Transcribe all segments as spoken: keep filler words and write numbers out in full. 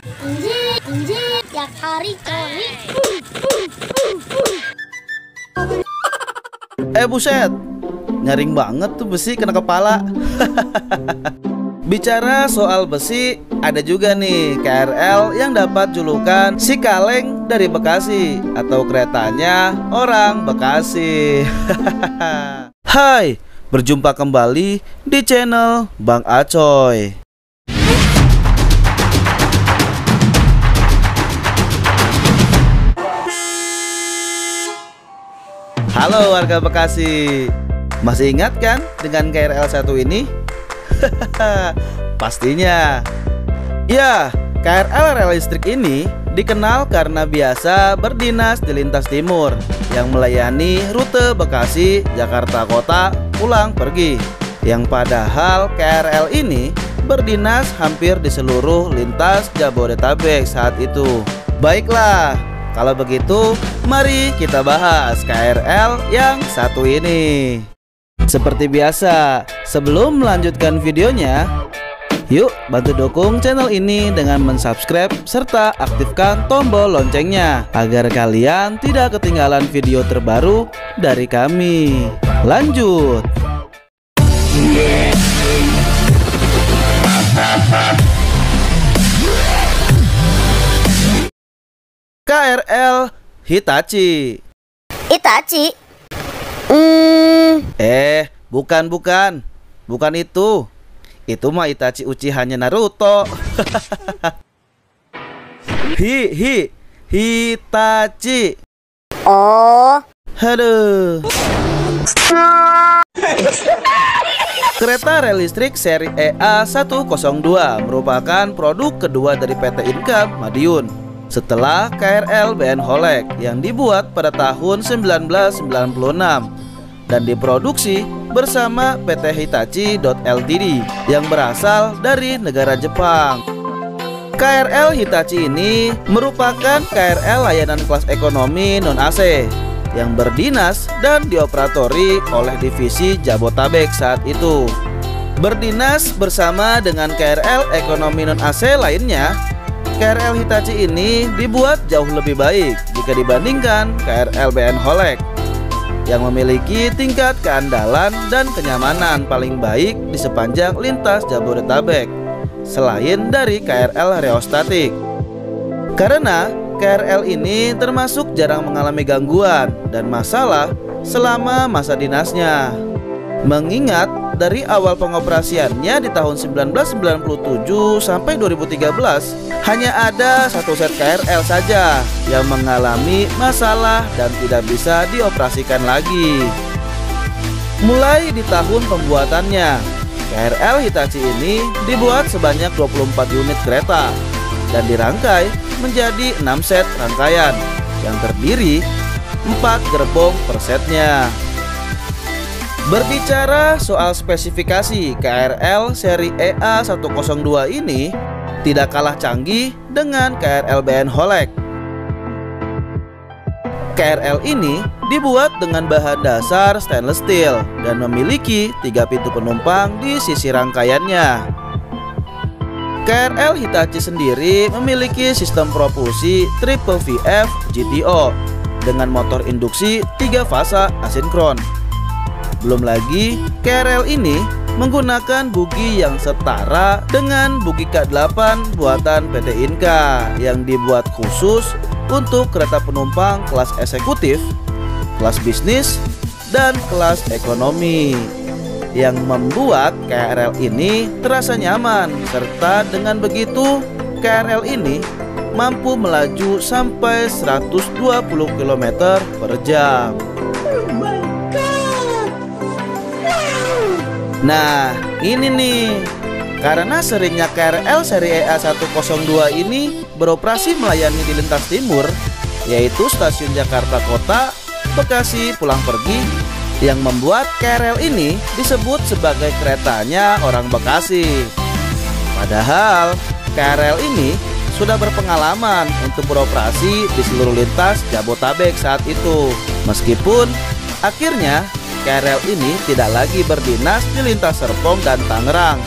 Anjir, anjir, tiap hari coli. Eh buset, nyaring banget tuh besi kena kepala. Bicara soal besi, ada juga nih K R L yang dapat julukan si kaleng dari Bekasi, atau keretanya orang Bekasi. Hai, berjumpa kembali di channel Bang Acoy. Halo warga Bekasi, masih ingat kan dengan K R L satu ini? Pastinya. Ya, K R L rel listrik ini dikenal karena biasa berdinas di lintas timur yang melayani rute Bekasi, Jakarta Kota, pulang pergi. Yang padahal K R L ini berdinas hampir di seluruh lintas Jabodetabek saat itu. Baiklah, kalau begitu mari kita bahas K R L yang satu ini. Seperti biasa, sebelum melanjutkan videonya, yuk bantu dukung channel ini dengan mensubscribe serta aktifkan tombol loncengnya agar kalian tidak ketinggalan video terbaru dari kami. Lanjut. K R L Hitachi. Itachi. Hmm. Eh, bukan bukan, bukan itu. Itu mah Itachi Uchiha-nya Naruto. Hi hi Hitachi. Oh. Aduh. Kereta rel listrik seri E A seratus dua merupakan produk kedua dari P T Inka Madiun setelah K R L B N Holek yang dibuat pada tahun seribu sembilan ratus sembilan puluh enam dan diproduksi bersama P T Hitachi Ltd yang berasal dari negara Jepang. K R L Hitachi ini merupakan K R L layanan kelas ekonomi non-A C yang berdinas dan dioperatori oleh divisi Jabotabek saat itu. Berdinas bersama dengan K R L ekonomi non-A C lainnya, K R L Hitachi ini dibuat jauh lebih baik jika dibandingkan K R L B N Holek yang memiliki tingkat keandalan dan kenyamanan paling baik di sepanjang lintas Jabodetabek selain dari K R L Rheostatik. Karena K R L ini termasuk jarang mengalami gangguan dan masalah selama masa dinasnya. Mengingat dari awal pengoperasiannya di tahun seribu sembilan ratus sembilan puluh tujuh sampai dua ribu tiga belas hanya ada satu set K R L saja yang mengalami masalah dan tidak bisa dioperasikan lagi. Mulai di tahun pembuatannya, K R L Hitachi ini dibuat sebanyak dua puluh empat unit kereta dan dirangkai menjadi enam set rangkaian yang terdiri empat gerbong per setnya. Berbicara soal spesifikasi K R L seri E A seratus dua ini tidak kalah canggih dengan K R L B N Holek. K R L ini dibuat dengan bahan dasar stainless steel dan memiliki tiga pintu penumpang di sisi rangkaiannya. K R L Hitachi sendiri memiliki sistem propulsi Triple V F G T O dengan motor induksi tiga fasa asinkron. Belum lagi, K R L ini menggunakan bugi yang setara dengan bugi K delapan buatan P T Inka yang dibuat khusus untuk kereta penumpang kelas eksekutif, kelas bisnis, dan kelas ekonomi, yang membuat K R L ini terasa nyaman, serta dengan begitu K R L ini mampu melaju sampai seratus dua puluh kilometer per jam. Nah, ini nih, karena seringnya K R L seri E A seratus dua ini beroperasi melayani di lintas timur, yaitu stasiun Jakarta Kota, Bekasi, pulang pergi, yang membuat K R L ini disebut sebagai keretanya orang Bekasi. Padahal K R L ini sudah berpengalaman untuk beroperasi di seluruh lintas Jabotabek saat itu. Meskipun akhirnya K R L ini tidak lagi berdinas di lintas Serpong dan Tangerang,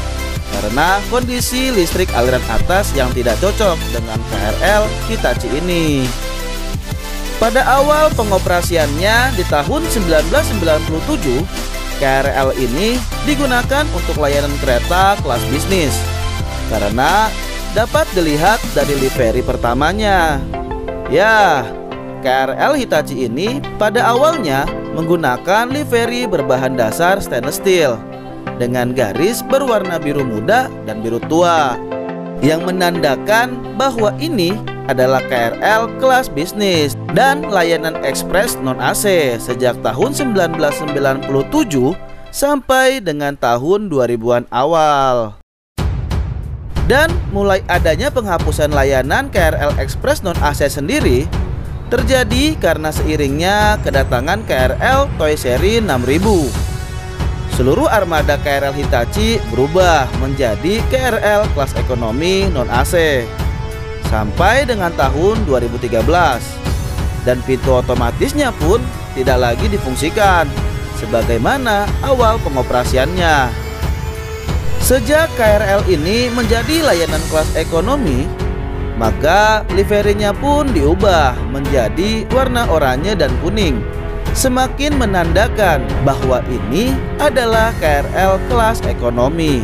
karena kondisi listrik aliran atas yang tidak cocok dengan K R L Hitachi ini. Pada awal pengoperasiannya di tahun seribu sembilan ratus sembilan puluh tujuh, K R L ini digunakan untuk layanan kereta kelas bisnis karena dapat dilihat dari livery pertamanya. Ya, K R L Hitachi ini pada awalnya menggunakan livery berbahan dasar stainless steel dengan garis berwarna biru muda dan biru tua yang menandakan bahwa ini adalah K R L kelas bisnis dan layanan ekspres non A C sejak tahun seribu sembilan ratus sembilan puluh tujuh sampai dengan tahun dua ribuan awal. Dan mulai adanya penghapusan layanan K R L ekspres non A C sendiri terjadi karena seiringnya kedatangan K R L Toei Seri enam ribu. Seluruh armada K R L Hitachi berubah menjadi K R L kelas ekonomi non A C sampai dengan tahun dua ribu tiga belas, dan pintu otomatisnya pun tidak lagi difungsikan sebagaimana awal pengoperasiannya. Sejak K R L ini menjadi layanan kelas ekonomi, maka liverynya pun diubah menjadi warna oranye dan kuning, semakin menandakan bahwa ini adalah K R L kelas ekonomi.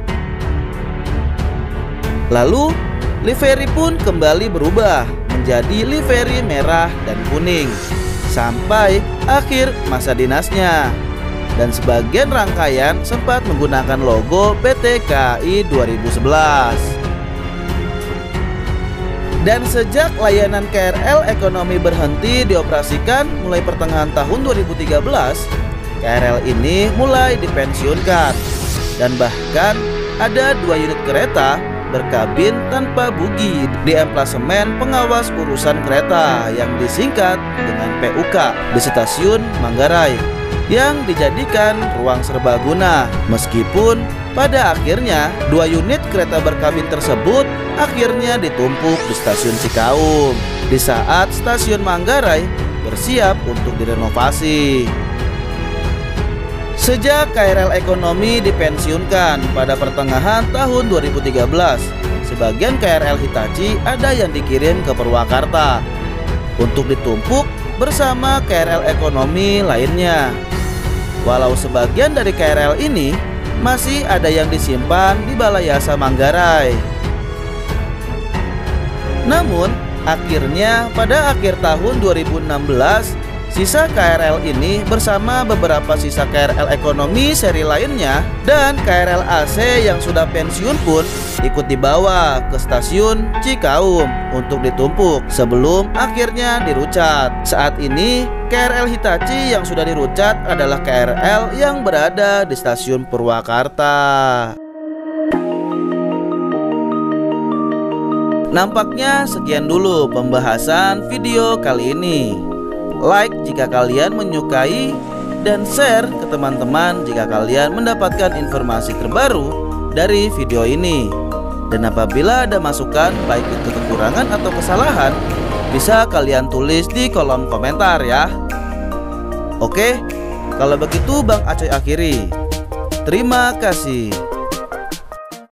Lalu livery pun kembali berubah menjadi livery merah dan kuning sampai akhir masa dinasnya, dan sebagian rangkaian sempat menggunakan logo P T K A I dua ribu sebelas. Dan sejak layanan K R L ekonomi berhenti dioperasikan mulai pertengahan tahun dua ribu tiga belas, K R L ini mulai dipensiunkan, dan bahkan ada dua unit kereta berkabin tanpa bugi di emplasemen pengawas urusan kereta yang disingkat dengan P U K di stasiun Manggarai yang dijadikan ruang serbaguna, meskipun pada akhirnya dua unit kereta berkabin tersebut akhirnya ditumpuk di stasiun Cikaum di saat stasiun Manggarai bersiap untuk direnovasi. Sejak K R L ekonomi dipensiunkan pada pertengahan tahun dua ribu tiga belas, sebagian K R L Hitachi ada yang dikirim ke Purwakarta untuk ditumpuk bersama K R L ekonomi lainnya. Walau sebagian dari K R L ini masih ada yang disimpan di Balai Yasa Manggarai. Namun, akhirnya pada akhir tahun dua ribu enam belas, sisa K R L ini bersama beberapa sisa K R L ekonomi seri lainnya dan K R L A C yang sudah pensiun pun ikut dibawa ke stasiun Cikaum untuk ditumpuk sebelum akhirnya dirucat. Saat ini K R L Hitachi yang sudah dirucat adalah K R L yang berada di stasiun Purwakarta. Nampaknya sekian dulu pembahasan video kali ini. Like jika kalian menyukai, dan share ke teman-teman jika kalian mendapatkan informasi terbaru dari video ini. Dan apabila ada masukan baik itu kekurangan atau kesalahan, bisa kalian tulis di kolom komentar ya. Oke, kalau begitu Bang Acoy akhiri. Terima kasih.